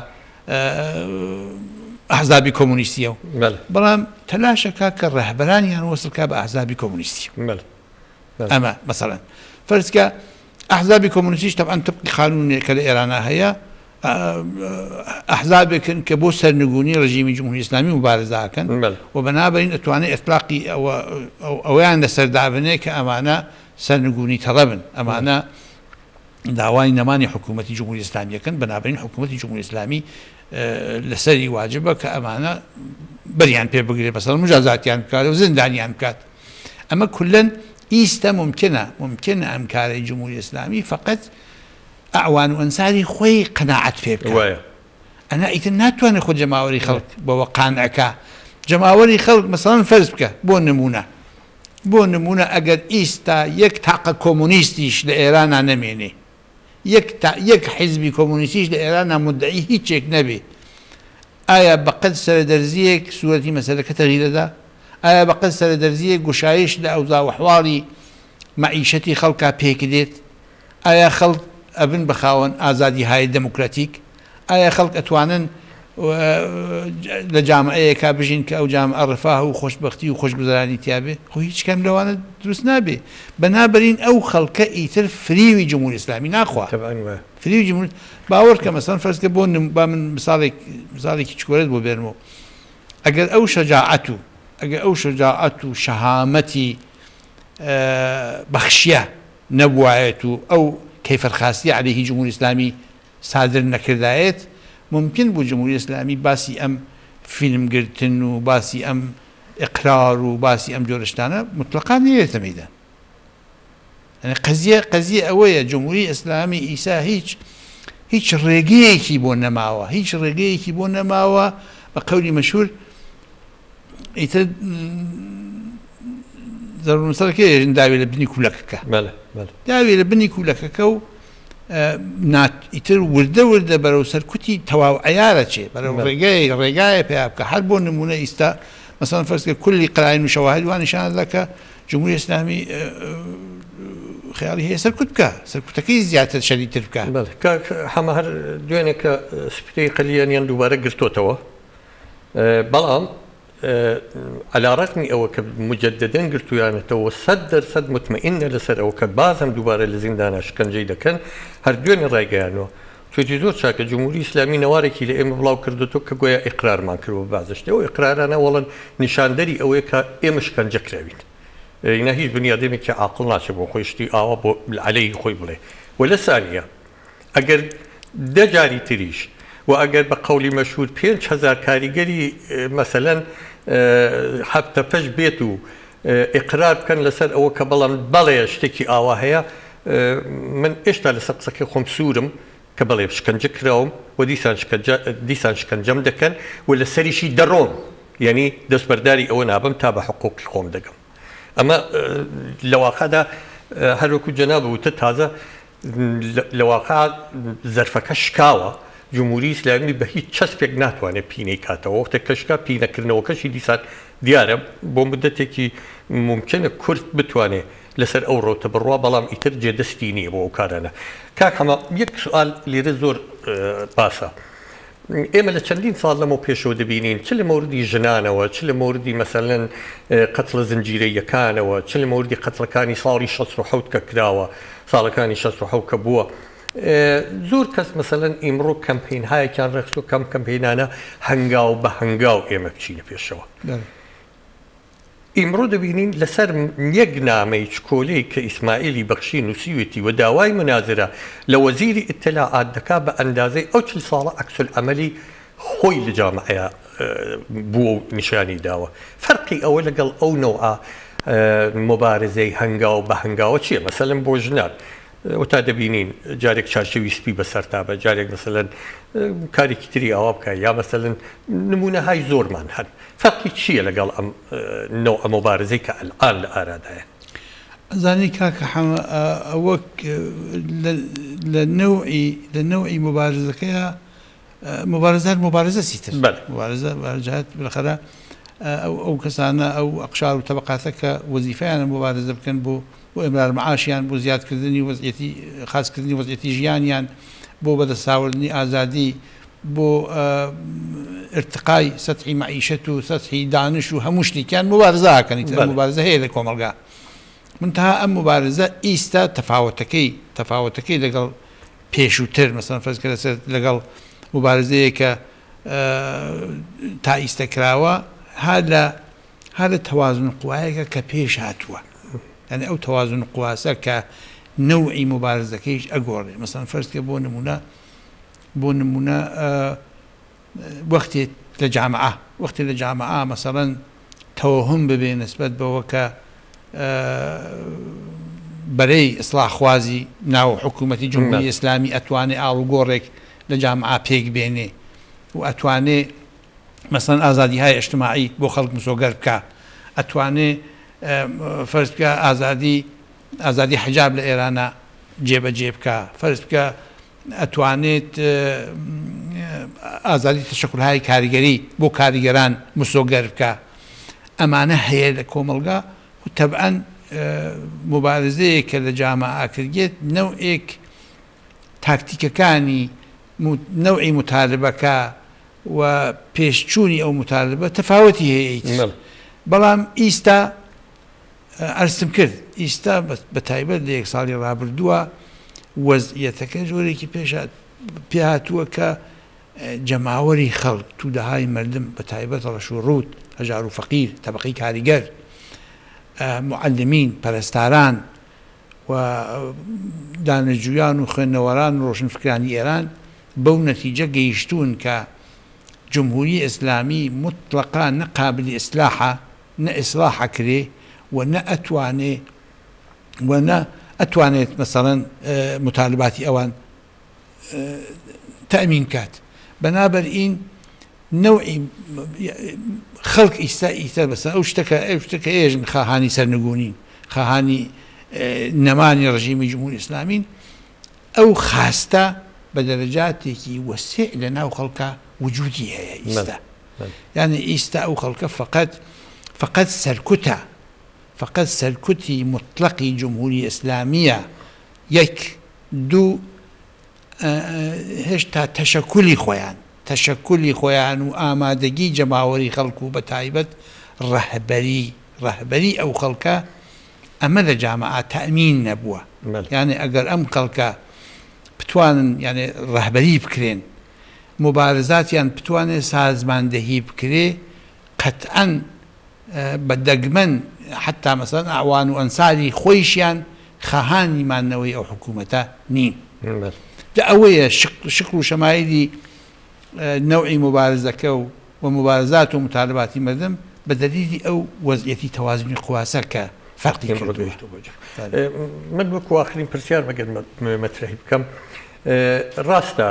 ئەحزابی کۆمونیستیە بەڵام تەلاشەکە کە ڕەهبەرانیان وەسڵکا بە ئەحزابی کۆمونیستی ئەمە مەسەڵەن فەرزکە ئەحزابی کۆمونیستیش تەبعاً طبقی قانونێک کە لە ئێرانە هەیە ئەحزابێکن کە بۆ سەرنگونی ڕژیمی جمهوری ئیسلامی مبارزاکەن و بەنابەرین ئەتوانێت ئەطلاقی ئەوەیان لەسەردابنێ کە ئەمانە سەرنگونی تەڵەبن ئەمانە داوای نەمانی حکوومەتی جمهوری ئیسلامیەکەن بەنابەرین حکوومەتی جمهوری ئیسلامی لەسەری واجبە کە ئەمانە بەریان پێ بگرێت بەسەر مجازاتیان بکات و زندانیان بکات ئەمە کولەن ئیستە ممکنە ممکنە ئەم کارەی جمهوری ئیسلامی فقط ئەعوان و ئەنساری خۆی قەناعەت پێ بکات ئەنا ئیتر ناتوانێت خۆ جەماوەری خەڵک بەوە قانعەکە جەماوەری خەڵک مەسەڵەن فەرز بکە بۆ نمونە بۆ نمونە ئەگەر ئیستا یەک تاقە کۆمونیستیش لە ئێرانە نەمێنێ یەک حیزبی کۆمونیستیش لە ئێرانە مدعی هیچێک نەبێ ئایا بەقەد سەردەرزیەک سوورەتی مەسەلەکە تەغیرەدا ئایا بەقەد سەردەرزیەک گوشایش لە ئەوزا و ئەحواڵی معیشەتی خەڵکا پێکدێت ئایا خەڵک ئەبن بەخاوەن ئازادی های دموکراتیک ئایا خەڵک ئەتوانن لە جامعەیەکا بژین کە ئەو جامعە ڕفاه و خۆشبەختی و خۆشگوزەرانی تیابێ خۆ هیچ کەم لەوانە دروست نابێ بەنابەرین ئەو خەڵکە ئیتر فریوی جمهوری ئیسلامی ناخوا فریوی جمهوری باوەڕ کە مەسەڵەن فەرزکە بۆ با من مثالێکی چکۆرێت بۆ بێنمەوە ئەگەر ئەو شەجاعەت و ئەگەر ئەو شەجاعەت و شەهامەتی بەخشیە نەبوایەت و ئەو کەیفەرخاستی عەلەیهی جمهوری ئیسلامی سادر نەکردایەت ممکن بوو جمهوری ئیسلامی باسی ئەم فیلمگرتن و باسی ئەم ئیقرار و باسی ئەم جۆرەشتانە مطلقان نێتە مەیدان. قەزیە قەزیە ئەوەیە جمهوری ئیسلامی ئیسا هیچ هیچ ڕێگەیەکی بۆ نەماوە هیچ ڕێگەیەکی بۆ نەماوە بە قەولی مەشهور ئیتر زەڕونسەرەکەی داوێ لە بنی کولەکەکە داوێ لە بنی کولەکەکە و ئیتر وردە وردە بەرەو سەرکوتی تەواو عیارە چێ بەرەو ڕێگای ڕێگایە پێیا بکە هەر بۆ نمونە ئیستا مەسەڵەن فەرزکە کولی قراین و شەواهید وان نیشان دەکە جمهوری ئیسلامی خیاڵی هەیە سەرکوت بکە سەرکوتەکەی زیاتر شەریتر بکە هەمە هەر دوێنێ کە سپتەی قەلیانیان دووبارە گرتوتەوە بەڵام على ڕقمی ئەوە کە مجددەن گرتویانێتەوە سەد دەرسەد مطمئنە لەسەر ئەوە کە بازم دووبارە لە زیندانە شکنجەی دەکەن هەر دوێنێ ڕایگەیانەوە توێتی زۆر چاکە جمهوری ئیسلامی نەوارێکی لە ئێمە بڵاو کردوتۆ کە گویا ئیقرارمان کردوە بازشتەوە ئیقرارانە وەڵەن نیشاندەری ئەوەیە کە ئێمە شکنجە کراوین ئینە هیچ بنیادێمێکی عاقڵ ناچێت بۆ خۆی شتی ئاوا بۆ عەلەیهی خۆی بڵێ و لە ثانیە ئەگەر دە جاری تریش و ئەگەر بە قەولی مەشهور پێنج هەزار کاریگەری مەسەلەن هەفتە پەش بێت و ئیقرار بکەن لەسەر ئەوە کە بەڵام بەڵێ شتێکی ئاوا هەیە من ئێشتا لەسەر قسەکەی خۆم سوورم کە بەڵێ شکنجە کراوم و دیسان شکنجەم دەکەن و لە سەریشی دەڕۆم یعنی دەستبەرداری ئەوە نابم تا بە حقوقی خۆم دەگەم ئەمە لە واقعدا هەروەکو جەناب وتە تازە لە واقع زەرفەکە شکاوە جمهوری ئیسلامی بە هیچ چەسپێک ناتوانێت پینەی کاتەوە وەختە کەشکا پینەکردنەوەکەشی دیسان دیارە بۆ مدەتێکی ممکنە کورت بتوانێت لەسەر ئەو ڕۆتە بڕوا بەڵام ئیتر جێدەستی نییە بۆ ئەو کارانە کاک هەمە یەک سوال لێرە زۆر باسە ئێمە لە چەندین ساڵ لەمە پێشەوە دەبینین چ لە مەوردی ژنانەوە چ لە مەوردی مەسەلەن قەتڵە زنجیرەیەکانەوە چ لە مەوردی قەتڵەکانی ساڵی شەست و حەوت کە کراوە ساڵەکانی شەست و حەوت کە بووە زۆر کەس مەسەلەن ئیمڕۆ کەمپینهایەکیان ڕێخست و کەم کەمپینانە هەنگاو بە هەنگاو ئێمە بچینە پێشەوە ئیمڕۆ دەبینین لەسەر یەک نامەی چکۆلەی کە ئیسماعیلی بەخشی نووسیوێتی و داوای منازرە لە وەزیری ئیتلاعات دەکا بە ئەندازەی ئەو چل ساڵە عەکسولعەمەلی خۆی لە جامعەیە بووە و نیشانی داوە فەرقی ئەوە لەگەڵ ئەو نەوعە مبارزەی هەنگاو بە هەنگاوە چییە مەسەلەن بۆ ژنان و تا دەبینین جارێک چارچەویسپی بەسەرتابە جارێک مەسەلەن کارێکی تری ئاوا بکە یا مەسەلەن نمونەهای زۆرمان هەن فەرقی چییە لەگەڵ ئەم نەوع مبارزەی کە ئەلعان لە ئارادایە زانی کاکە ئەوە لە نەوعی لە نەوعی مبارزەکەیە مبارزات مبارزە سیتر مبارزە بەرجات بالاخره ئەو کەسانە ئەو ئەقشار و تەبەقاتە کە وەزیفەیانە مبارزە بکەن بۆ بۆ ئێمرار معاشیان بۆ زیادکردنی وەزعیەتی خاصکردنی وەزعیەتی ژیانیان بۆ بەدەستاوردنی ئازادی بۆ ارتقای سەتحی معیشەت و سەتحی دانش و هەموو شتێکیان مبارزە ئاکەن مبارزە هەیە لە کۆمەلگا منتها ئەم مبارزە ئیستا تەفاوەتەکەی تەفاوەتەکەی لەگەڵ پێشووتر مەسەڵەن فەرزکە لەسەر لەگەڵ مبارزەیە کە تا ئیستەکراوە هەر لە تەوازن قوایەکە کە پێش هاتووە يعني أو توازن قواسة كنوع مبارزة كيش أقول مثلا فرض كبو نمونا بو نمونا آه وقت الجامعة وقت الجامعة مثلا توهم ببين نسبة بوكا آه بري إصلاح خوازي ناو حكومة جمهورية إسلامي أتواني آل قورك لجامعة بيك بيني وأتواني مثلا آزادي هاي اجتماعي بو خلق مسوقر بكا أتواني فرض بکە ئازادی ئازادی حجاب لە ئێرانە جێبەجێ بکە فرض بکە ئەتوانێت ئازادی تەشەکولهای کاریگەری بۆ کاریگەران مسۆگەر بکە ئەمانە هەیە لە کۆمەلگا و تەبعەن مبارزەیە کە لە جامعە کردێت نەوعێک تاکتیکەکانی نەوعی متالبەکە و پێشچوونی ئەو متالبە تەفاوەتی هەیە بەڵام ئیستا ئەرسم کرد ئیستا بە تایبەت لە یەک ساڵی ڕابردووە وەزعیەتەکە جۆرێکی پێش پێهاتووە کە جەماوەری خەڵک توودەهای مردم بە تایبەت ڕەش و ڕوت هەژار و فەقیر تەبەقەی کاریگەر معلمین پەرستاران و دانشجویان و خوێندنەوەران و ڕۆشنفکرانی ئێران بەو نەتیجە گەیشتوون کە جمهوری ئیسلامی مطلقا نەقابلی ئیسلاحە نە ئیسلاحە کرێ و نە ئەتوانێ و نە ئەتوانێت مەسەڵەن مطالباتی ئەوان تەمین کات بەنابەرئین نەوعی خەڵک ئیستا ئیتر بەسەر ئەو شتەکە ئەو شتەکە ئێژن خاهانی سەرنگونین خاهانی نەمانی ڕژیمی جمهوری ئیسلامین ئەو خاستە بە دەرەجاتێکی وەسیع لە ناو خەڵکە وجودی هەیە ئیستا یعنی ئیستا ئەو خەڵکە فقط فقط سەرکوتە فقط سەرکوتی مطلقی جمهوری ئیسلامیە یەک دوو هێشتا تەشەکولی خۆیان تەشەکولی خۆیان و ئامادەگی جەماوەری خەڵکو بە تایبەت ڕەهبەری ڕەهبەری ئەو خەڵکە ئەمە لە جامعە تەمین نەبووە یعنی ئەگەر ئەم خەڵکە بتوانن یعنی ڕەهبەری بکرێن مبارزاتیان بتوانێت سازماندەهی بکرێ قەتعەن بە دەگمەن حتا مەسەڵەن ئەوان و ئەنساری خۆیشیان خەهانی مانەوەی ئەو حکوومەتە نین ئەوەیە شکل و شەمایلی نەوعی مبارزەکە و و مبارزات و مطالباتی مردم بە دەلیلی ئەو وەزعیەتی تەوازنی قواسە کە فەرقی من وەکو ئاخرین پرسیار مەگەر مەترەحی بکەم ڕاستە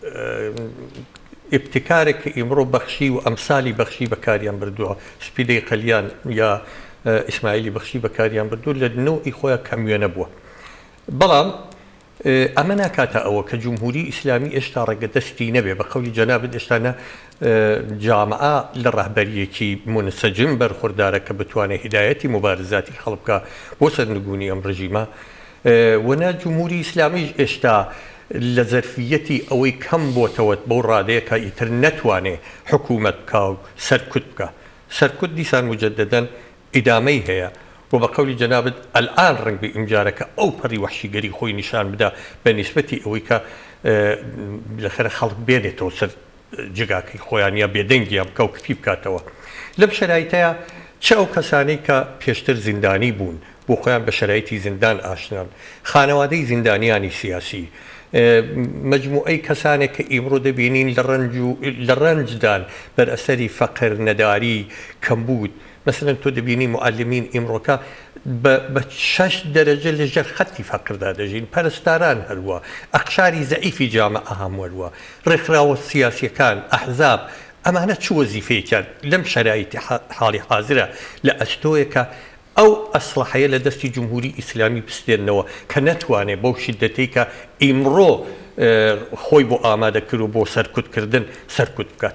ابتکارێک کە ئیمڕۆ بەخشی و ئەمسالی بەخشی بەکاریان بردووە سپیدەی قەلیان یا ئیسماعیلی بەخشی بەکاریان بردوو لە نەوعی خۆیان کەموێنە بووە بەڵام ئەمە ناکاتە ئەوە کە جمهوری ئیسلامی ئێشتا ڕێگە دەستی نەبێ بە قەولی جەنابەت ئێشتانە جامعە لە ڕەهبەریەکی منسەجم بەرخوردارە کە بتوانێت هیدایەتی مبارزاتی خەڵکە بۆ سەرنگونی ئەم ڕژیمە وەنا جمهوری ئیسلامیش ئێشتا لە زەرفیەتی ئەوەی کەم بۆتەوە بەو ڕادەیە کە ئیتر نەتوانێ حکوومەت بکە و سەرکوت بکە سەرکوت دیسان مجددەن ئیدامەی هەیە و بە قەولی جەنابەت ئەلئان ڕنگ بە ئیمجارەکە ئەو پەڕی وەحشیگەری خۆی نیشان بدا بە نیسبەتی ئەوەی کە لەخەرە خەڵک بێنێتەوە سەر جگاکەی خۆیان یا بێدەنگیان بکە و کپی بکاتەوە لەم شەرایتەیە چه ئەو کەسانەی کە پێشتر زیندانی بوون بۆ خۆیان بە شەرایەتی زیندان ئاشنان خانەوادەی زیندانیانی سیاسی مجموعەی کەسانێک کە ئیمڕۆ دەبینین لە ڕەنجدان بەر ئەسەری فەقر نەداری کەمبوود مثلا تۆ دەبینی معلمین ئیمڕۆکە بە شەش دەرەجە لەژێر خەتی فەقردا دەژین پەرستاران هەروە ئەقشاری زەعیفی جامعە هەمووەروە ڕێکخراوە سیاسیەکان ئەحزاب ئەمانە چ وەزیفەیەکیان لەم شەرایطی حاڵی حازرە لە ئەستۆیەکە ئەو ئەسلحەیە لە دەستی جمهوری ئیسلامی بستێنەوە کە نەتوانێت بەو شیدەتەی کە ئیمڕۆ خۆی بۆ ئامادەکرد و بۆ سەرکوتکردن سەرکوت بکات.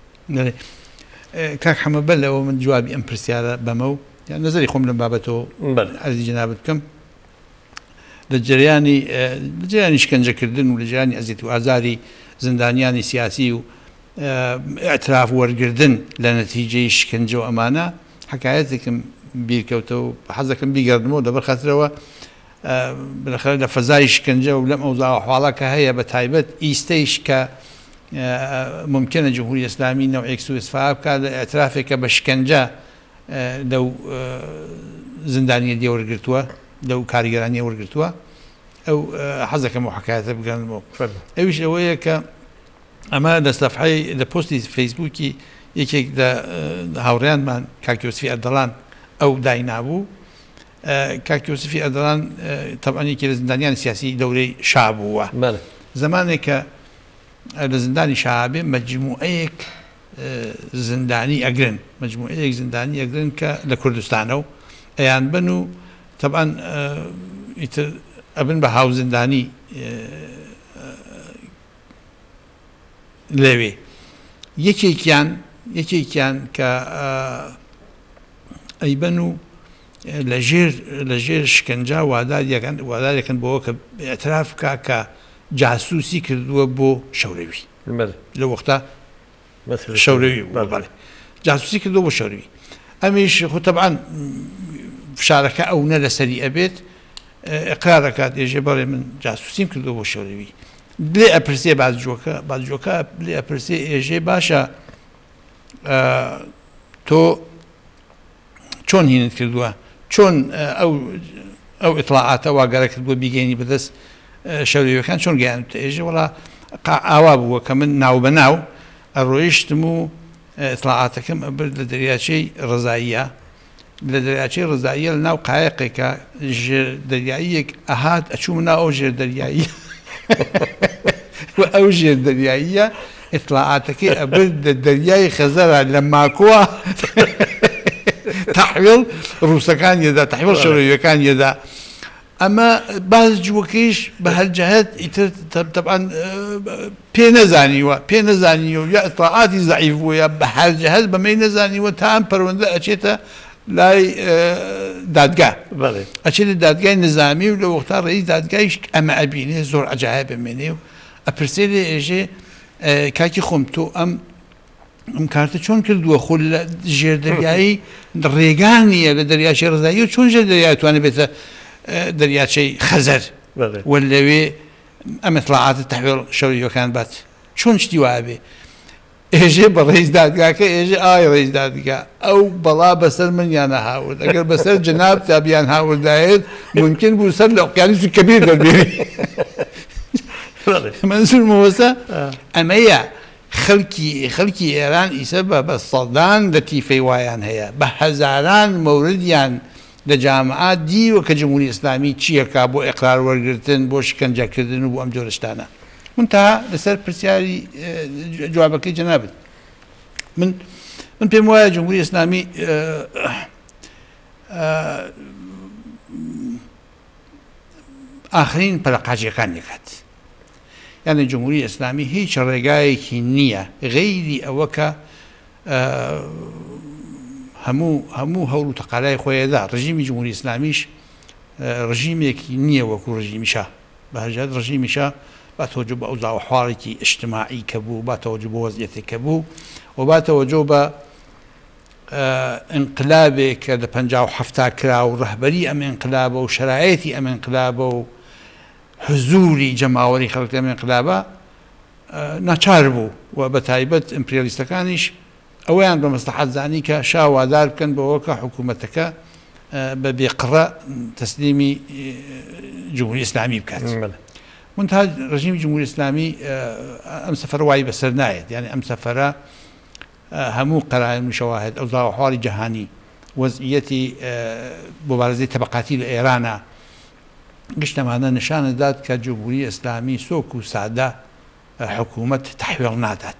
کاک حەمەبەر لەوە من جوابی ئەم پرسیارە بەمە و نەزەری خۆم لەم بابەتەوە عەرزی جەنابەت بکەم لە جریانی لە جریانی شکنجەکردن و لە جریانی ئەزیەت و ئازاری زندانیانی سیاسی و ئەتراف وەرگردن لە نەتیجەی شکنجە و ئەمانە حکایەتێکم بیرکەوتە و حەزەکەم بیگەڕدمەوە لەبەر خاترەوە بالاخره لە فەزای شکنجە و لەم ئەوزاوە حواڵەکە هەیە بە تایبەت ئیستەیش کە ممکنە جمهوری ئیسلامی نەوعێک سوء استفاده بکات لە ئەترافێکە بە شکنجە لەو زندانیە دێوەرگرتووە لەو کاریگەرانیە وەرگرتووە ئەو حەزەکەم و حکایەتە بگەڕمەوە ئەویش ئەوەیە کە ئەمە لە سەفحەی لە پۆستی فەیسبووکی یەکێک لە هاوڕێیانمان کاک یۆسفی ئەردەڵان ئەو داینابوو کاک یۆسفی ئەردەڵان تەبعەن یەکێک لە زندانیانی سیاسی دەورەی شا بووە زمانێک کە لە زندانی شابێ مجموعەیەک زندانی ئەگرن مجموعەیەک زندانی ئەگرن کە لە کوردستانە و ئەیان بن و تەبعەن ئیتر ئەبن بە هاو زندانی لەوێ یەکێکیان یەکێکیان کە ئەیبەن و لەژێر لەژێر شکنجا واداریەکەن وادارێکن بۆەوە کە ئەتراف بکا کە جاسوسی کردووە بۆ شەورەوی لە وەختە شەورەوی جاسوسی کردووە بۆ شەورەوی ئەمیش خۆ تەبعەن فشارەکە ئەو نە لەسەری ئەبێت ئیقرار دەکات ئێژێ بەڵێ من جاسوسیم کردووە بۆ شەورەوی لێ ئەپرسێ بازجۆکە بازجۆکە لێ ئەپرسێ ئێژێ باشە تۆ چۆن هینت کردووە چۆن ئەو ئەو ئیطلاعاتە واگەرە کردووە بیگەینی بەدەست شەورەویەکان چۆن گەیاند ئێژێ وەڵا ئاوا بووە کە من ناو بە ناو ئەڕۆیشتم و ئیطلاعاتەکەم ئەبرد لە دەریاچەی ڕزاییە لە دەریاچەی ڕزاییە لە ناو قایقێکە ژێر دەریاییەک ئەهات ئەچووم ناو ئەو ژێر دەریایی ئەو ژێر دەریاییە ئیطلاعاتەکەی ئەبرد لە دەریای خەزەرە لە ماکووە تەحویڵ ڕووسەکان یەدا تەحویڵ شەورویەکان یەدا ئەمە باز جووەکەیش بە هەر جەهەت ئیتر تەبعاً پێ نەزانیوە پێ نەزانیوە یا ئیطلاعاتی زەعیف بووە یا بە هەر جەهەت بەمەی نەزانیوە تا ئەم پەروەندە ئەچێتە لای دادگا ئەچێتە دادگای نظامی و لە وەختا ڕێی دادگایش ئەمە ئەبینێ زۆر عەجایب بمێنێ و ئەپرسێ لێ ئێژێ کاکی خۆم تۆ ئەم ئەم کارتە چۆن کردووە خۆ لە ژێر دەریایی ڕێگانیە لە دەریاچەی ڕزایی و چۆن ژێر دەریای توانێت بێتە دەریاچەی خەزەر وە لەوێ ئەم ئیطلاعاتە تەحویڵ شەورویەکان بات چۆن شتی وایە بێ ئێژێ بە ڕێز دادگاکە ئێژێ ئای ڕێز دادگا ئەو بەڵا بەسەر منیانە هاورد ئەگەر بەسەر جناب تابیان هاوردایێت ممکن بوو سەر لە ئۆقیانوسی کەبیر دەبێت منزور مۆسە ئەمەیە خەڵکی خەڵکی ئێران ئیسە بە بە سەدان لە تیفەی وایان هەیە بە هەزاران مەوردیان لە جامعات دیوە کە جمهوری ئیسلامی چیەکە بۆ ئیقرار وەرگرتن بۆ شکنجەکردن و بۆ ئەم جۆرە شتانە منتها لەسەر پرسیاری جوابەکەی جەنابەت من من پێم وایە جمهوری ئیسلامی ئاخرین پەرەقاچیەکان دەکات یعنی جمهوری ئیسلامی هیچ ڕێگایەکی نییە غەیری ئەوە کە هەموو هەموو هەوڵ و تەقالای خۆیەدا ڕژیمی جمهوری ئیسلامیش ڕژیمێکی نییە وەکو ڕژیمیشە بە هەرجات ڕژیمیشە با تەوەجۆ بە ئەوزاو حواڵێکی ئیجتیماعی کە بوو با تەوەجۆ بە وەزعیەتێک کە بوو و با تەوەجۆ بە انقلابێک کە لە پەنجا و حەفتا کرا و ڕەهبەری ئەم انقلابە و شەرایەتی ئەم انقلابە و حزوری جەماوەری خەڵک ئەم انقلابە ناچار بوو و بە تایبەت ئیمپریالیستەکانیش ئەویان بە مەسلحەت زانی کە شاوادار بکەن بەوە کە حکوومەتەکە بە بێقڕە تەسلیمی جمهوری ئیسلامی بکات منتها ڕژیمی جمهوری ئیسلامی ئەم سەفەرە وای بەسەر نایەت یعنی ئەم سەفەرە هەموو قەرائین و شەواهد ئەوزاو ئەحواڵی جەهانی وەزعیەتی مبارزەی تەبەقاتی لە ئێرانە گشتەمانە نیشانەدات کە جمهوری ئیسلامی سۆک و سادە حکوومەت تەحویڵ نادات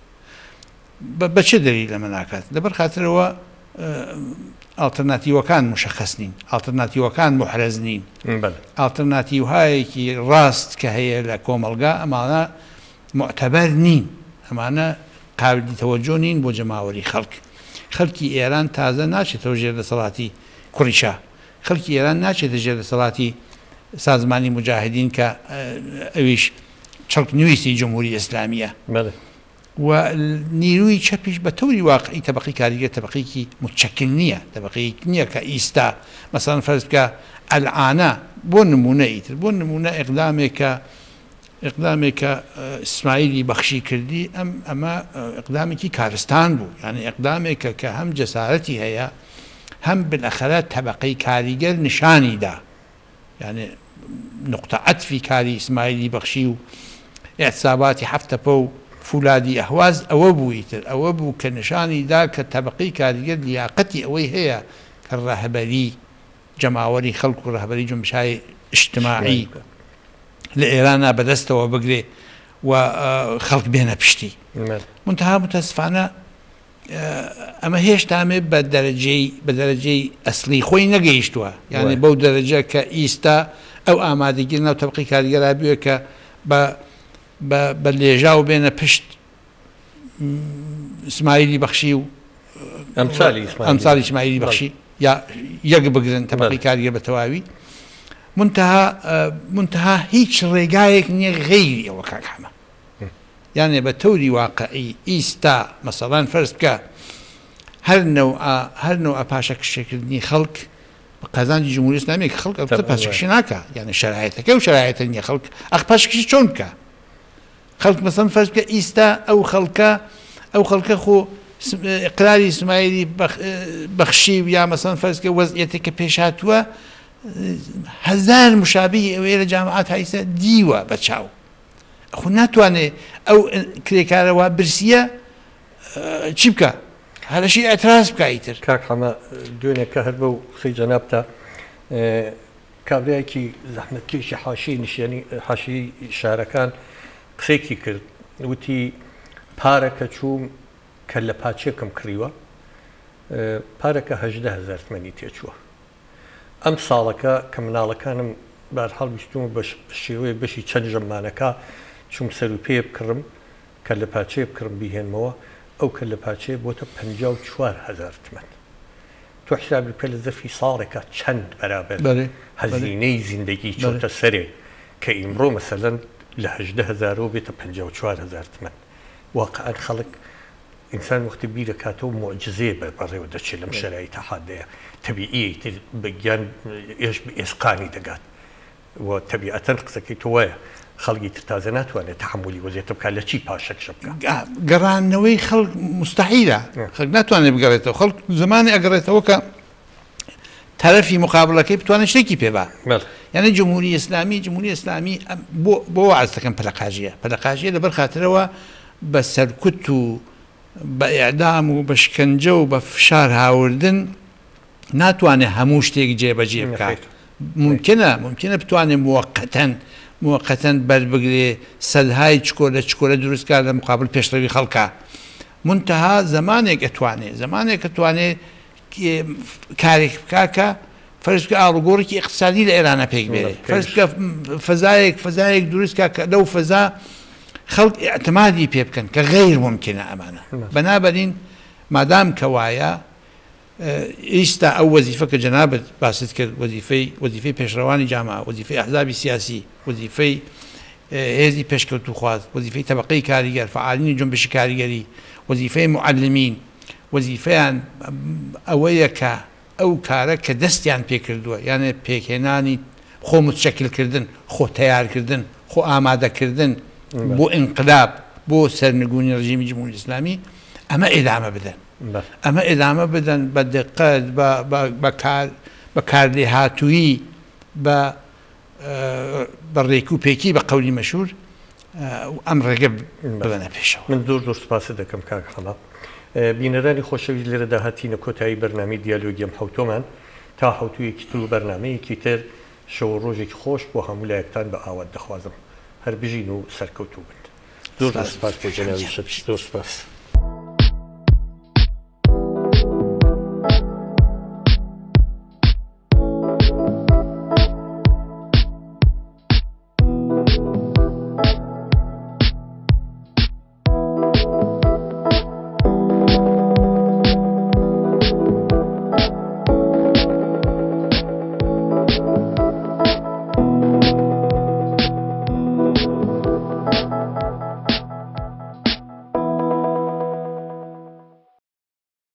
بە چه دەلیل لەمە ناکات لەبەر خاترەوە ئالتەرناتیڤەکان مشەخەص نین ئالتەرناتیڤەکان محرەز نین ئالتەرناتیڤهایەکی ڕاست کە هەیە لە کۆمەڵگا ئەمانە معتەبەر نین ئەمانە قابلی تەوەجۆ نین بۆ جەماوەری خەڵک خەڵکی ئێران تازە ناچێتەوە ژێر دەسەڵاتی کوڕیشە خەڵکی ئێران ناچێتە ژێر دەسەڵاتی سازمانی مجاهدین کە ئەویش چەڵک نوویستی جمهوری ئیسلامیە و نیروی چەپیش بە تەوری واقعی تەبەقی کاریگەر تەبەقەیەکی متشەکل نییە تەبەقەیەک نییە کە ئیستا مەسەڵەن فەرز بکە ئەلعانە بۆ نمونە ئیتر بۆ نمونە ئیقدامێکە ئیقدامێکە ئیسماعیلی بەخشی کردی ئەم ئەمە ئیقدامێکی کارستان بوو یعنی ئیقدامێکە کە هەم جەسارەتی هەیە هەم بالئەخەرە تەبەقەی کاریگەر نیشانیدا یعنی نقطە عەتفی کاری ئیسماعیلی بەخشی و ئێعتساباتی حەفتەپە و فولادی ئەهواز ئەوە بوویتر ئەوە بوو کە نیشانیدا کە تەبەقەی کاریگەر لیاقەتی ئەوەی هەیە کە ڕەهبەری جەماوەری خەڵک و ڕەهبەری جنبشای ئیجتیماعی لە ئێرانە بەدەستەوە بگرێ و خەڵک بێنە پشتی منتها متەسفانە ئەمە هێشتامێ بە دەرەجەی بە دەرەجەی ئەسلی خۆی نەگەیشتووە یعنی بەو دەرەجە کە ئیستا ئەو ئامادەگیر ناو تەبەقەی کاریگەرا بووە کە بە بە لێژا و بێنە پشت ئیسماعیلی بەخشی و ئەمساڵی ئیسماعیلی بەخشی یا یەک بگرن تەبەقەی کاریگەر بە تەواوی منتها منتها هیچ ڕێگایەک نییە غەیری ئەوە کاکەمە یعنی بە تەوری واقعی ئیستا مەسەڵەن فەرز بکە هەر نەوعە هەر نەوعە پاشەکشەکردنی خەڵک بە قەزانجی جمهوری ئیسلامی کە خەڵک ئەوە پاشەکشی ناکە یعنی شەرایەتەکە و شەرایەتە نییە خەڵک ئەخ پاشەکشی چۆن بکە خەڵک مەسەڵەن فەرز بکە ئیستا ئەو خەڵکە ئەو خەڵکە خۆ ئیقراری ئیسماعیلی بەخشی و یا مەسەڵەن فەرز بکە وەزعیەتێکە پێش هاتووە هەزار مشابهی ئەوەیە لە جامعات هایسە دیوە بە چاو خو ناتوانێت ئەو کرێکارەوە برسیە چی بکە هەرشی ئەتراز بکایتر کاک حەمە دوێنێک کە هەر بە و قسەی جەنابتە کابراایکی زەحمەتکێشی حاشی نیشیانی حاشی شارەکان قسێکی کرد وتی پارەکە چووم کە لە پاچێکم کڕیوە پارەکە هەژدە هەزار تمەنی تێچووە ئەم ساڵەکە کە مناڵەکانم بەرحاڵ بیستومە بە شێوەیە بەشی چەند ژەمانەکە چوم سەر و پێ بکڕم کە لە پاچێ بکڕم بیهێنمەوە ئەو کە لە پاچێ بۆتە پەنجا و چوار هەزار تمەن تۆ حسابی پێ لە زەفی ساڵێکە چەند بەرابەر هەزینەی زیندگی چۆتە سەرێ کە ئیمڕۆ مەسەلەن لە هەژدە هەزارەوە بێتە پەنجا و چوار هەزار تمەن واقعان خەڵک ئینسان وەختی بیرەکاتەوە مۆعجزێ بەڕێوە دەچێت لەم شەرایطە حادەیە تەبیعی تر بەگیان ئێش ئێسقانی دەگات و تەبیعەتەن قسەکەی تۆ وایە خەڵکی تر تازە ناتوانێت تەحملی وەزیێتە بکات لە چی پاشەکشە بکات گەڕانەوەی خەڵک مستحیلە خەڵک ناتوانێت بگەڕێتەوە خەڵک زمانی ئەگەڕێتەوە کە تەرەفی مقابلەکەی بتوانێت شتێکی پێبا یعنی جمهوری ئیسلامی جمهوری ئیسلامی بۆ وەعز دەکەن پەلەقاژیە پەلەقاژیە لەبەر خاترەوە بە سەرکوت و بە ئیعدام و بە شکنجە و بە فشار هاوردن ناتوانێت هەموو شتێک جێبەجێ بکات ممکنە ممکنە بتوانێت موقەتەن موقەتەن بەربگرێ سەدهای چکۆلە چکۆلە دروستکار لە مقابل پێشڕەوی خەڵکە منتەها زمانێک ئەتوانێت زمانێک ئەتوانێت کارێک بکاکە فەرز بکە ئاڵوگۆڕێکی اقتصادی لە ئێرانە پێک بێ فەرز بکە فەزایەک فەزایەک دروستکە کە لەو فەزا خەڵک ئەعتمادی پێ بکەن کە غەیر ممکنە ئەمانە بەنابەرین مادام کە وایە ئێستا ئەو وەزیفە کە جەنابەت باست کرد وەزیفەی وەزیفەی پێشڕەوانی جامعە وەزیفەی ئەحزابی سیاسی وەزیفەی هێزی پێشکەوت و خواست وەزیفەی تەبەقەی کاریگەر فعالینی جنبشی کاریگەری وەزیفەی معلمین وەزیفەیان ئەوەیە کە ئەو کارە کە دەستیان پێکردووە یانێ پێکهێنانی خۆ متشەکلکردن خۆ تیارکردن خۆ ئامادەکردن بۆ ئینقلاب بۆ سەرنگونی ڕژیمی جمهوری ئیسلامی ئەمە ئێدامە بدەن ئەمە ئێدامە بدەن بە دقت بە کاردێ هاتووی بە ڕێک و پێکی بە قەولی مەشهور ئەم ڕێگە ببەنە پێشەوە من دوور دوور سپاس دەکەم کاک حەما بینەرانی خۆشەویست لێرە داهاتینە کۆتایی بەرنامەی دیالۆگیم حوتۆمان تا حوتویەکی تر و بەرنامەیەکی تر شەو ڕۆژێکی خۆش بۆ هەموو لایەکتان بە ئاوات دەخوازم هەر بژین و سەرکەوتوو بن زۆر سپاس بۆ جەناوی شەپش زۆر سپاس